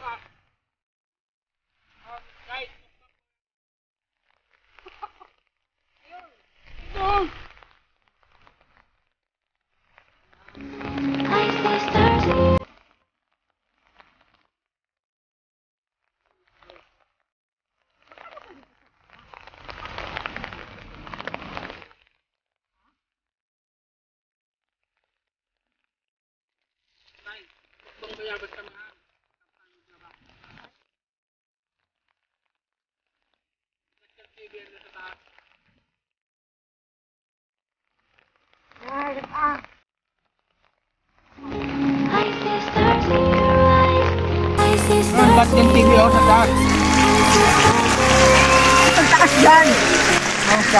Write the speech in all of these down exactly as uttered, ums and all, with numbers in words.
Itong bayabas kami ha. T V na sa taas. Ay, ah. Ang ba't yung T V o sa taas? Ang taas dyan. Ang sa?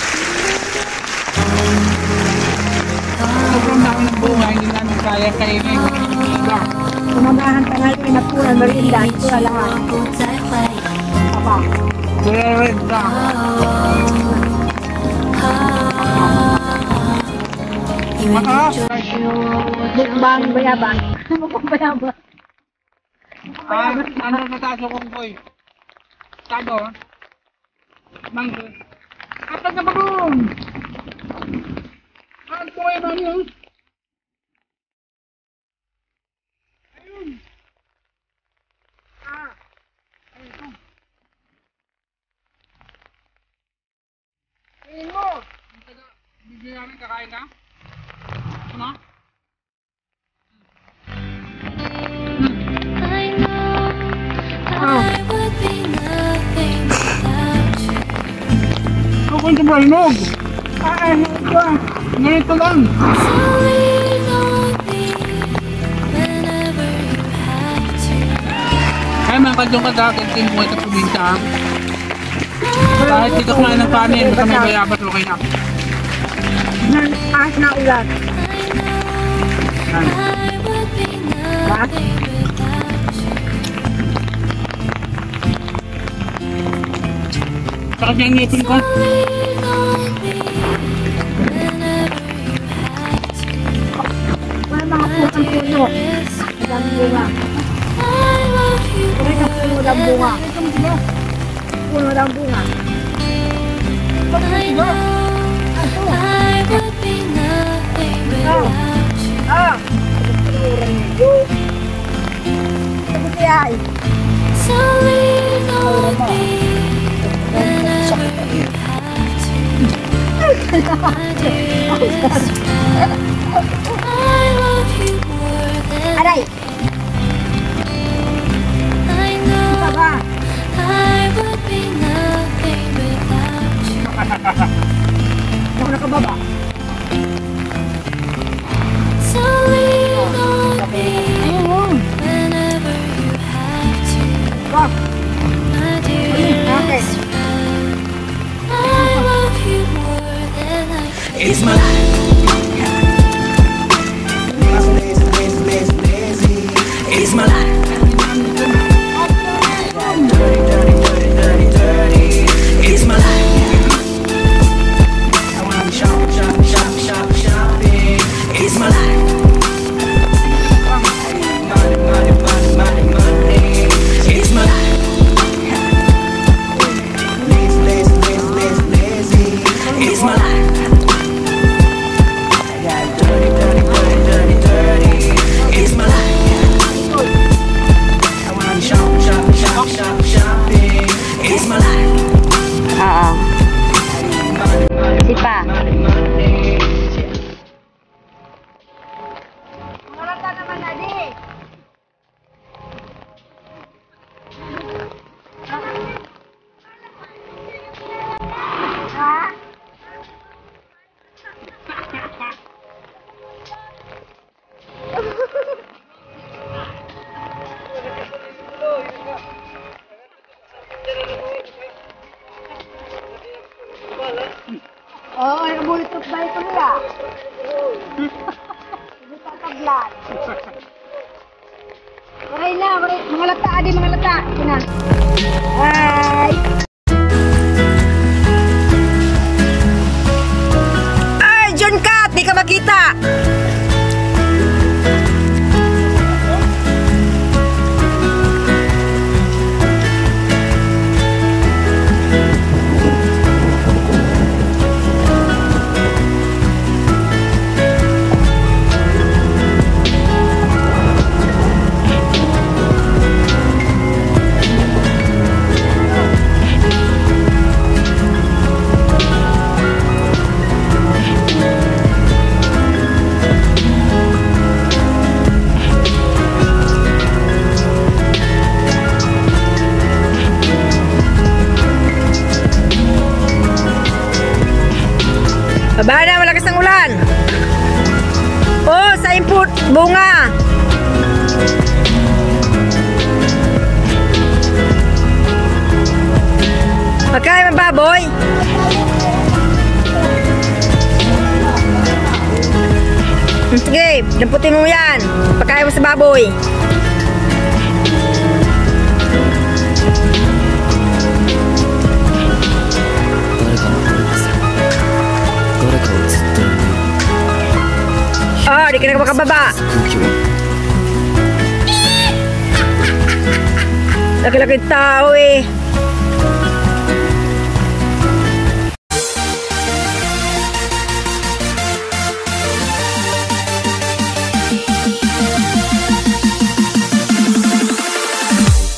Sobrang dami ng bunga, hindi namin kaya kainin. Umagahan pa nga yung pinapunan, marindan, pula lahat. Papa. Red ka. Maka? Mukbang bayabas. Mukbang bayabas. Ah, ano na taso kong boy? Tado, ha? Mangso. Kapag na bagong! Ang boy man yun? Ayun! Ah! Ayun! Ayun mo! Bibigyan namin kakain ka? Ano? Ako ito marinog. Ah, ano ito? Ganito lang. Kaya mga kadyong kadakit, tinuha ito probinsya. Kahit dito kumain ng kanin, basta may bayabas, okay na. Ahas na ulat. Ba? Sakit niya yung ngipin ko. Wala mga pusang puno. Ang bunga. Wala ng puno ng bunga. Puno ng bunga. Ah! Sabi siya ay. Aray! Ito ba? Ako nakababa. Ayun. Ba? Okay. It's my life. It's my life. Dirty, dirty, dirty, dirty, dirty. It's my life. I wanna shop, shop, shop, shop, shopping. It's my life. Money, money, money, money, money. It's my life. Lazy, lazy, lazy, lazy, lazy. It's my life. Dirty, dirty, dirty, dirty, dirty. It's my life. I wanna shop, shop, shop, shop, shopping. It's my life. Oo. Money, money, Sipa. money, money. Marata naman adi. Ha? Oo, ay kabulit truck ba ito nila? Hindi tataglan. Maray na, maray. Mga lata, adi, mga lata. Ito na. Ay! Ay, John Cat! Di ka makita! bunga. Pagkain ng baboy. Sige, damputin mo yan. Pagkain mo sa baboy. Oh, di ka na makababa. Laki-laki tao eh.